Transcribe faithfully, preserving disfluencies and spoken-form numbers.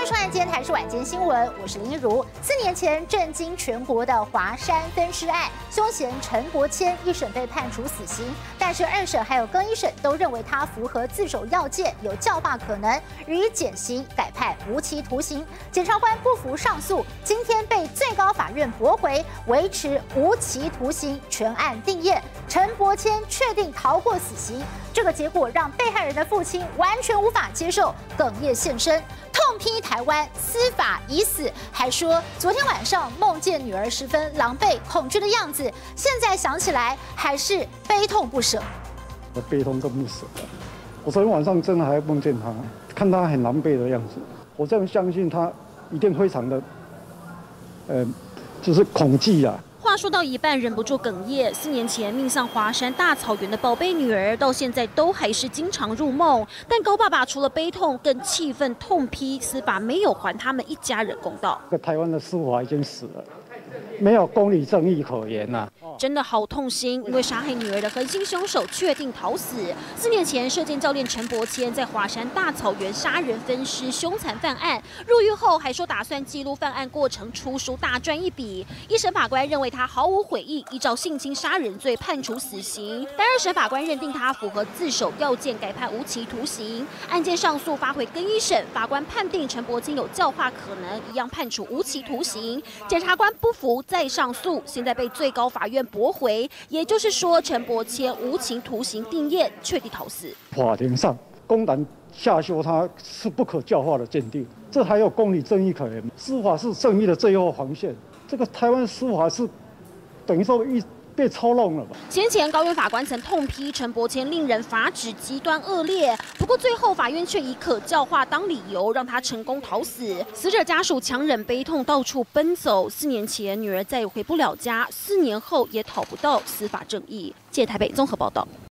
收看今天台视晚间新闻，我是林一如。四年前震惊全国的华山分尸案，凶嫌陈伯谦一审被判处死刑，但是二审还有更一审都认为他符合自首要件，有教化可能，予以减刑，改判无期徒刑。检察官不服上诉，今天被最高法院驳回，维持无期徒刑，全案定谳。陈伯谦确定逃过死刑，这个结果让被害人的父亲完全无法接受，哽咽现身。 痛批台湾司法已死，还说昨天晚上梦见女儿十分狼狈、恐惧的样子，现在想起来还是悲痛不舍。 我悲痛跟不舍，我昨天晚上真的还梦见她，看她很狼狈的样子，我这样相信她一定非常的，呃，就是恐惧啊。 话说到一半，忍不住哽咽。四年前命丧华山大草原的宝贝女儿，到现在都还是经常入梦。但高爸爸除了悲痛，更气愤痛批司法没有还他们一家人公道。 这台湾的司法已经死了，没有公理正义可言呐、啊。 真的好痛心，因为杀害女儿的核心凶手确定逃死。四年前，射箭教练陈伯谦在华山大草原杀人分尸，凶残犯案。入狱后还说打算记录犯案过程，出书大赚一笔。一审法官认为他毫无悔意，依照性侵杀人罪判处死刑。但二审法官认定他符合自首要件，改判无期徒刑。案件上诉发回更一审，法官判定陈伯谦有教化可能，一样判处无期徒刑。检察官不服，再上诉，现在被最高法院 驳回，也就是说，陈伯谦无期徒刑定谳，确定逃死。 法庭上公然下修他是不可教化的鉴定，这还有公理正义可言？司法是正义的最后防线，这个台湾司法是等于说一。 被操弄了吧？ 先前高院法官曾痛批陈伯谦令人发指、极端恶劣，不过最后法院却以可教化当理由，让他成功逃死。死者家属强忍悲痛，到处奔走。四年前女儿再也回不了家，四年后也讨不到司法正义。借台北综合报道。